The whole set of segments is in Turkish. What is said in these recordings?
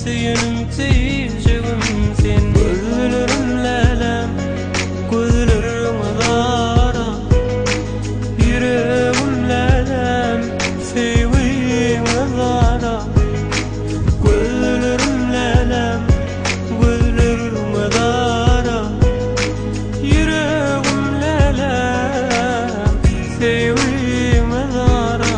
Söyünüm teyjegim sen gözlerim lelem gözlerim dara yüreğim lelem sevgim dara gözlerim lelem gözlerim dara yüreğim lelem sevgim dara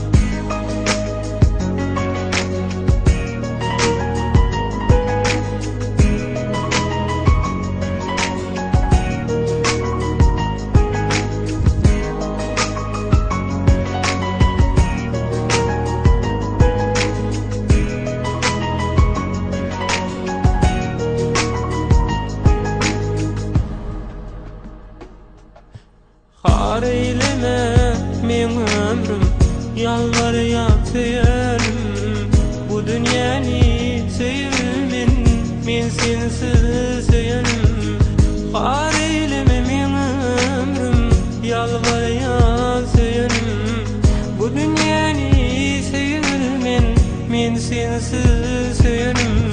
Har eyleme men ömrüm yalvarıp söylerim bu dünyani sevmin men sensiz söylerim har eyleme men ömrüm yalvarıp söylerim bu dünyani sevmin men sensiz söylerim